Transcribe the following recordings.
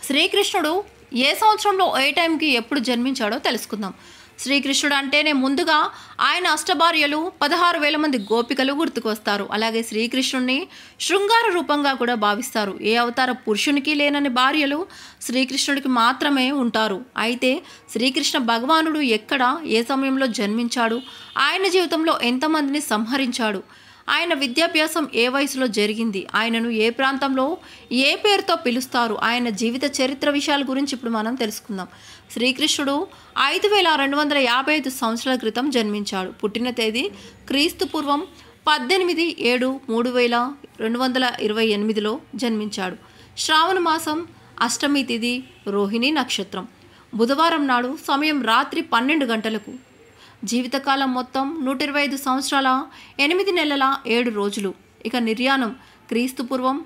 శ్రీకృష్ణుడు ఏ సంవత్సరంలో ఏ టైంకి ఎప్పుడు జన్మించాడో తెలుసుకుందాం. శ్రీకృష్ణుడు అంటేనే ముందుగా ఆయన అష్టభార్యలు 16,000 మంది గోపికలు గుర్తుకు వస్తారు. అలాగే శ్రీకృష్ణుడిని శృంగార రూపంగా కూడా భావిస్తారు. ఏ అవతార పురుషునికి లేనని భార్యలు శ్రీకృష్ణుడికి మాత్రమే ఉంటారు. అయితే శ్రీకృష్ణ భగవానుడు ఎక్కడ, ఏ సమయంలో జన్మించాడు, ఆయన జీవితంలో ఎంతమందిని సంహరించాడు, ఆయన విద్యాభ్యాసం ఏ వయసులో జరిగింది, ఆయనను ఏ ప్రాంతంలో ఏ పేరుతో పిలుస్తారు, ఆయన జీవిత చరిత్ర విషయాల గురించి ఇప్పుడు మనం తెలుసుకుందాం. శ్రీకృష్ణుడు 5,255 సంవత్సరాల క్రితం జన్మించాడు. పుట్టిన తేదీ క్రీస్తు పూర్వం 18/7/2228లో జన్మించాడు. శ్రావణ మాసం అష్టమి తిథి రోహిణి నక్షత్రం. బుధవారం నాడు సమయం రాత్రి 12 గంటలకు. జీవితకాలం మొత్తం 125 సంవత్సరాల 8 నెలల 7 రోజులు. ఇక నిర్యాణం క్రీస్తు పూర్వం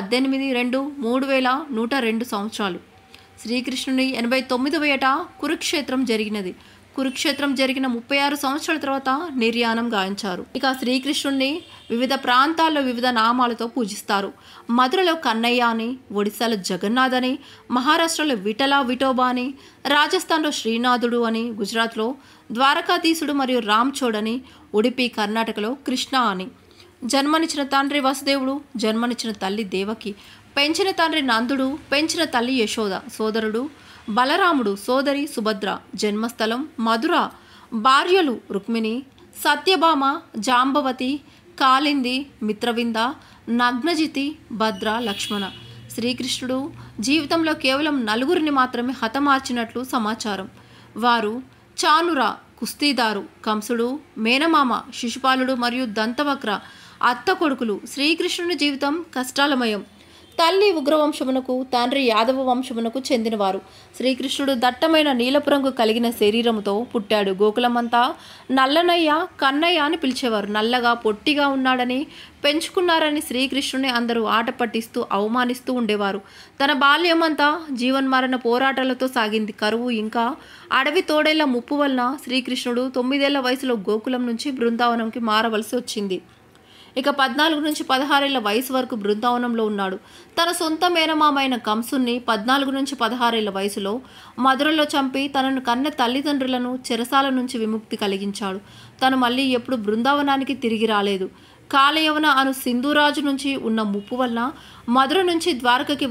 18/2/3102 సంవత్సరాలు. శ్రీకృష్ణుని 89వ ఏట కురుక్షేత్రం జరిగినది. కురుక్షేత్రం జరిగిన 36 సంవత్సరాల తర్వాత నిర్యాణం గావించారు. ఇక శ్రీకృష్ణుడిని వివిధ ప్రాంతాల్లో వివిధ నామాలతో పూజిస్తారు. మధురలో కన్నయ్య అని, ఒడిశాలో జగన్నాథ్ అని, మహారాష్ట్రలో విఠోబా అని, రాజస్థాన్లో శ్రీనాథుడు అని, గుజరాత్లో ద్వారకాధీశుడు మరియు రామ్చోడ్ అని, ఉడిపి కర్ణాటకలో కృష్ణ అని. జన్మనిచ్చిన తండ్రి వసుదేవుడు, జన్మనిచ్చిన తల్లి దేవకి, పెంచిన తండ్రి నందుడు, పెంచిన తల్లి యశోద, సోదరుడు బలరాముడు, సోదరి సుభద్ర. జన్మస్థలం మధుర. భార్యలు రుక్మిణి, సత్యభామ, జాంబవతి, కాళింది, మిత్రవింద, నగ్నజితి, భద్ర, లక్ష్మణ. శ్రీకృష్ణుడు జీవితంలో కేవలం 4 మాత్రమే హతమార్చినట్లు సమాచారం. వారు చానుర, కుస్తీదారు, కంసుడు, మేనమామ, శిశుపాలుడు మరియు దంతవక్ర అత్త కొడుకులు. శ్రీకృష్ణుని జీవితం కష్టాలమయం. తల్లి ఉగ్రవంశమునకు, తండ్రి యాదవ వంశమునకు చెందినవారు. శ్రీకృష్ణుడు దట్టమైన నీలపు రంగు కలిగిన శరీరముతో పుట్టాడు. గోకులమంతా నల్లనయ్య, కన్నయ్య అని పిలిచేవారు. నల్లగా పొట్టిగా ఉన్నాడని, పెంచుకున్నారని శ్రీకృష్ణుని అందరూ ఆట పట్టిస్తూ అవమానిస్తూ ఉండేవారు. తన బాల్యమంతా జీవన్మరణ పోరాటాలతో సాగింది. కరువు ఇంకా అడవి తోడేళ్ల ముప్పు వలన శ్రీకృష్ణుడు 9 ఏళ్ల వయసులో గోకులం నుంచి బృందావనంకి మారవలసి వచ్చింది. ఇక 14 నుంచి 16 ఏళ్ల వయసు వరకు బృందావనంలో ఉన్నాడు. తన సొంత మేనమామైన కంసుని 14 నుంచి 16 ఏళ్ల వయసులో మధురలో చంపి తనను కన్న తల్లిదండ్రులను చెరసాల నుంచి విముక్తి కలిగించాడు. తను మళ్ళీ ఎప్పుడు బృందావనానికి తిరిగి రాలేదు. కాలయవన అను సింధురాజు నుంచి ఉన్న ముప్పు వలన మధుర నుంచి ద్వారకకి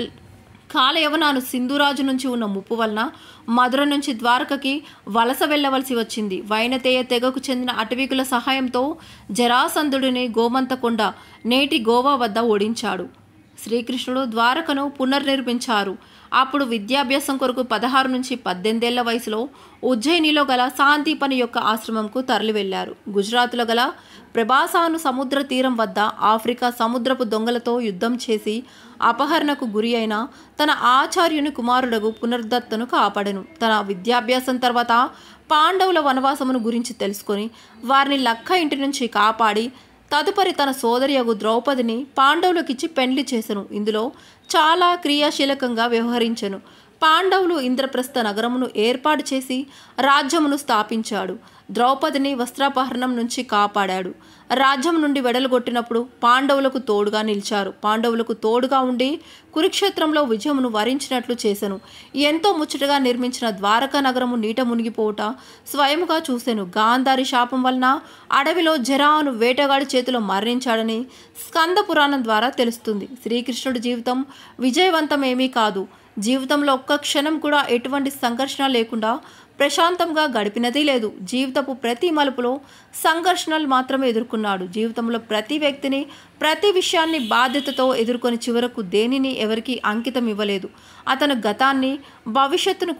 మధుర నుంచి ద్వారకకి వలస వెళ్ళవలసి వచ్చింది. వైనతేయ తెగకు చెందిన అటవీకుల సహాయంతో జరాసంధుడిని గోమంతకొండ నేటి గోవా వద్ద ఓడించాడు. శ్రీకృష్ణుడు ద్వారకను పునర్నిర్మించారు. అప్పుడు విద్యాభ్యాసం కొరకు 16 నుంచి 18 ఏళ్ల వయసులో ఉజ్జయినిలో గల సాందీపని యొక్క ఆశ్రమంకు తరలి వెళ్లారు. గుజరాత్లో గల ప్రభాసాను సముద్ర తీరం వద్ద ఆఫ్రికా సముద్రపు దొంగలతో యుద్ధం చేసి అపహరణకు గురి అయిన తన ఆచార్యుని కుమారుడగు పునర్దత్తను కాపాడెను. తన విద్యాభ్యాసం తర్వాత పాండవుల వనవాసమును గురించి తెలుసుకొని వారిని లక్క ఇంటి నుంచి కాపాడి తదుపరి తన సోదరియగు ద్రౌపదిని పాండవులకిచ్చి పెండ్లి చేసెను. ఇందులో చాలా క్రియాశీలకంగా వ్యవహరించెను. పాండవులు ఇంద్రప్రస్థ నగరమును ఏర్పాటు చేసి రాజ్యమును స్థాపించాడు. ద్రౌపదిని వస్త్రాపహరణం నుంచి కాపాడాడు. రాజ్యం నుండి వెడలుగొట్టినప్పుడు పాండవులకు తోడుగా నిలిచారు. పాండవులకు తోడుగా ఉండి కురుక్షేత్రంలో విజయమును వరించినట్లు చేసెను. ఎంతో ముచ్చటగా నిర్మించిన ద్వారకా నగరము నీట మునిగిపోవుట స్వయముగా చూసెను. గాంధారి శాపం వలన అడవిలో జరాను వేటగాడి చేతిలో మరణించాడని స్కంద పురాణం ద్వారా తెలుస్తుంది. శ్రీకృష్ణుడి జీవితం విజయవంతమేమీ కాదు. జీవితంలో ఒక్క క్షణం కూడా ఎటువంటి సంఘర్షణ లేకుండా ప్రశాంతంగా గడిపినది లేదు. జీవితపు ప్రతి మలుపులో సంఘర్షణలు మాత్రమే ఎదుర్కొన్నాడు. జీవితంలో ప్రతి వ్యక్తిని, ప్రతి విషయాన్ని బాధ్యతతో ఎదుర్కొని చివరకు దేనిని ఎవరికి అంకితం ఇవ్వలేదు. అతను గతాన్ని భవిష్యత్తును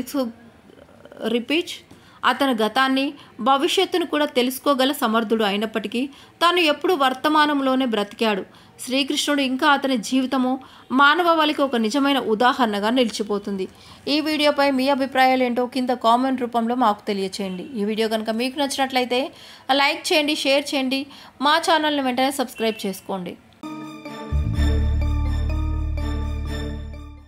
కూడా తెలుసుకోగల సమర్థుడు అయినప్పటికీ తాను ఎప్పుడు వర్తమానంలోనే బ్రతికాడు. శ్రీకృష్ణుడు ఇంకా అతని జీవితము మానవాళికి ఒక నిజమైన ఉదాహరణగా నిలిచిపోతుంది. ఈ వీడియోపై మీ అభిప్రాయాలు ఏంటో కింద కామెంట్ రూపంలో మాకు తెలియచేయండి. ఈ వీడియో కనుక మీకు నచ్చినట్లయితే లైక్ చేయండి, షేర్ చేయండి, మా ఛానల్ని వెంటనే సబ్స్క్రైబ్ చేసుకోండి.